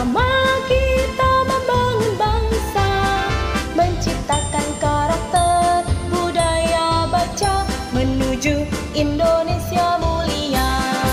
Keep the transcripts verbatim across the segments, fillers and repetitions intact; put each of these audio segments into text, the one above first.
Bersama kita membangun bangsa, menciptakan karakter budaya baca menuju Indonesia mulia.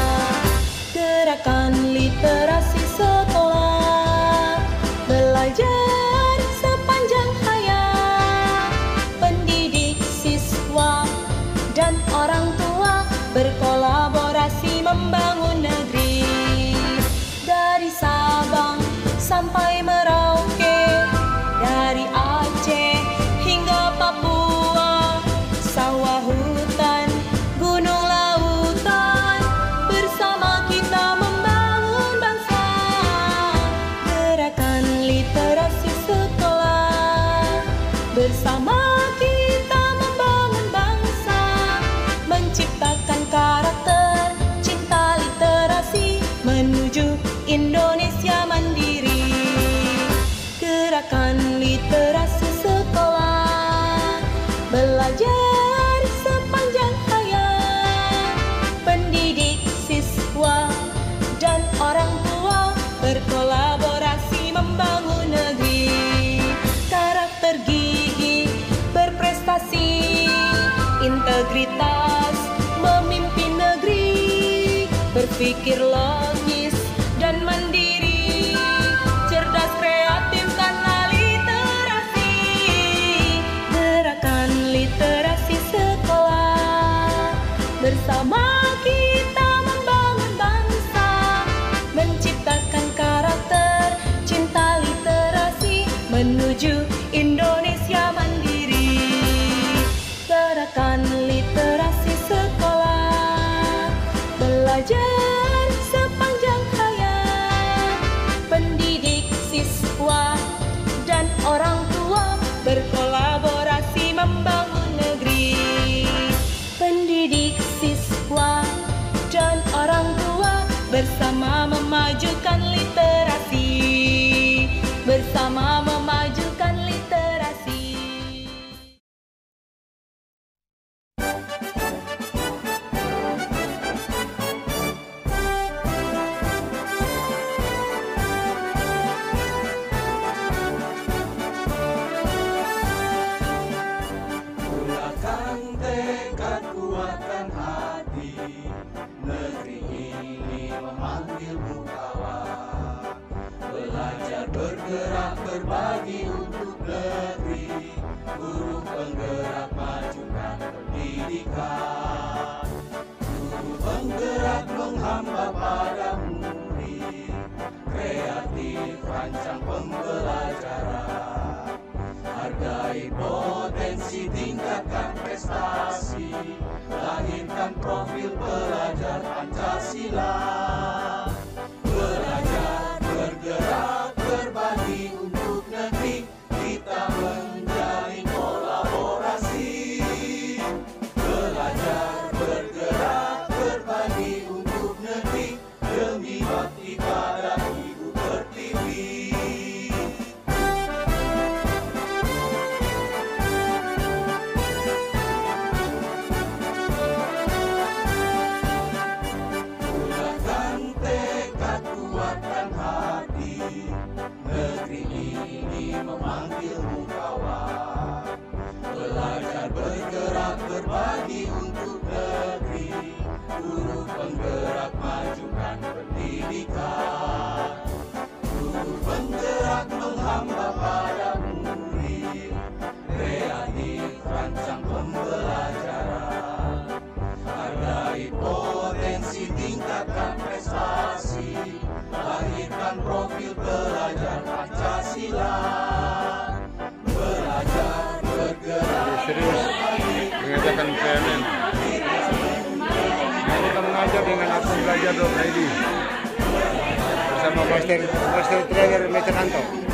Gerakan literasi sekolah, belajar sepanjang hayat, pendidik, siswa, dan orang tua berkolaborasi membangun negeri. Dari Sabang sampai Merauke, dari Aceh hingga Papua, sawah hutan, gunung lautan, bersama kita membangun bangsa. Gerakan literasi sekolah, bersama kita membangun bangsa, menciptakan karakter cinta literasi menuju Indonesia mandiri. Gerakan literasi sekolah, belajar sepanjang hayat, pendidik, siswa, dan orang tua berkolaborasi membangun negeri. Karakter gigih, berprestasi, integritas, memimpin negeri, berpikir logis dan mandiri, cerdas kreatif karena literasi. Gerakan literasi sekolah, bersama kita membangun bangsa, menciptakan karakter cinta literasi menuju Indonesia mandiri. Gerakan literasi sekolah, belajar sepanjang hayat, pendidik, siswa, dan orang tua berkolaborasi membangun negeri. Pendidik, siswa, dan orang tua bersama memajukan literasi, bersama memajukan literasi. Bergerak berbagi untuk negeri, guru penggerak majukan pendidikan. Guru penggerak menghamba pada murid, kreatif rancang pembelajaran. Hargai potensi, tingkatkan prestasi, lahirkan profil pelajar Pancasila. Belajar, bergerak, berbagi untuk negeri, kita menjalin kolaborasi. Belajar, bergerak, berbagi untuk negeri, demi bakti pada Ibu Pertiwi. Bulatkan tekad, kuatkan hati, negeri ini memanggilmu kawan. Belajar, bergerak, berbagi untuk negeri, guru penggerak majukan pendidikan. Guru penggerak menghamba pada murid, kreatif rancang pembelajaran. Hargai potensi, tingkatkan prestasi, lahirkan profil pelajar Pancasila. Belajar, bergerak, serius mengerjakan P M N. Nah, kita mengajar dengan akun belajar dot I D bersama Master Master Trainer Meteranto.